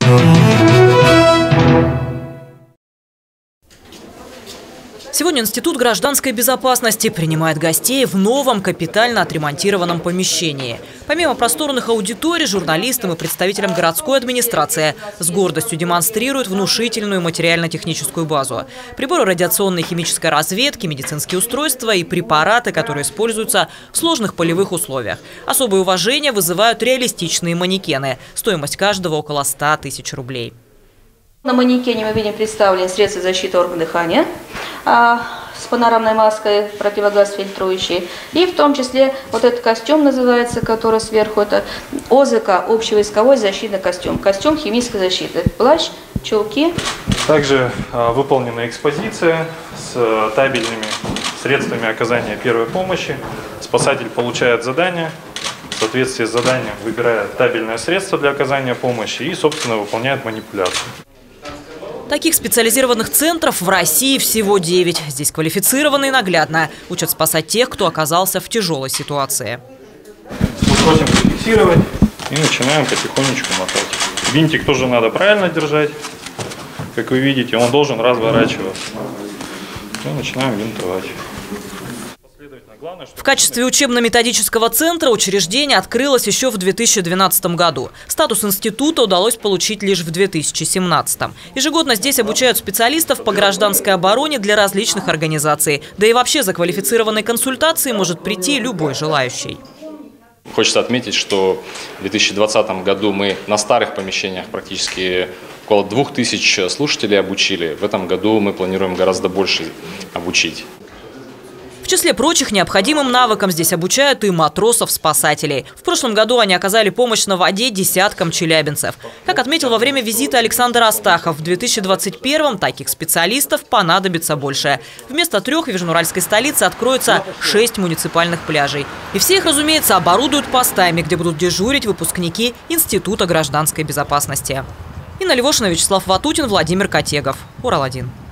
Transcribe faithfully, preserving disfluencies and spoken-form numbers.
Сегодня Институт гражданской безопасности принимает гостей в новом капитально отремонтированном помещении. Помимо просторных аудиторий, журналистам и представителям городской администрации с гордостью демонстрируют внушительную материально-техническую базу. Приборы радиационной и химической разведки, медицинские устройства и препараты, которые используются в сложных полевых условиях. Особое уважение вызывают реалистичные манекены. Стоимость каждого около ста тысяч рублей. На манекене мы видим представлены средства защиты органов дыхания а, с панорамной маской, противогаз фильтрующий. И в том числе вот этот костюм называется, который сверху, это ОЗК, общевойсковой защитный костюм. Костюм химической защиты. Плащ, чулки. Также а, выполнена экспозиция с табельными средствами оказания первой помощи. Спасатель получает задание. В соответствии с заданием выбирает табельное средство для оказания помощи и, собственно, выполняет манипуляцию. Таких специализированных центров в России всего девять. Здесь квалифицированно и наглядно учат спасать тех, кто оказался в тяжелой ситуации. Мы просим зафиксировать и начинаем потихонечку мотать. Винтик тоже надо правильно держать. Как вы видите, он должен разворачиваться. И начинаем винтовать. В качестве учебно-методического центра учреждение открылось еще в две тысячи двенадцатом году. Статус института удалось получить лишь в две тысячи семнадцатом. Ежегодно здесь обучают специалистов по гражданской обороне для различных организаций. Да и вообще за квалифицированной консультацией может прийти любой желающий. Хочется отметить, что в две тысячи двадцатом году мы на старых помещениях практически около двух тысяч слушателей обучили. В этом году мы планируем гораздо больше обучить. В числе прочих необходимым навыкам здесь обучают и матросов-спасателей. В прошлом году они оказали помощь на воде десяткам челябинцев. Как отметил во время визита Александр Астахов, в две тысячи двадцать первом таких специалистов понадобится больше. Вместо трех в южноуральской столице откроется шесть муниципальных пляжей. И все их, разумеется, оборудуют постами, где будут дежурить выпускники Института гражданской безопасности. Инна Левошина, Вячеслав Ватутин, Владимир Котегов. Урал один.